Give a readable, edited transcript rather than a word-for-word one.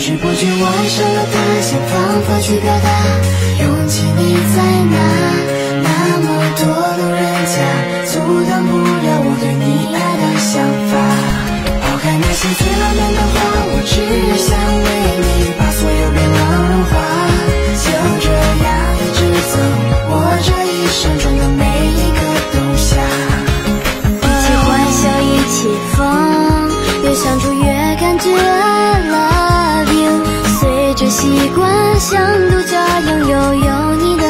知不觉我爱上了他，想方法去表达，勇气你在哪？那么多路人甲，阻挡不了我对你爱的想法。抛开那些最浪漫的话，我只想为你把所有愿望融化，就这样一直走，我这一生中的每一个冬夏。 一起欢笑一起疯，越相处越感觉 I love you， 随着习惯像独家拥有你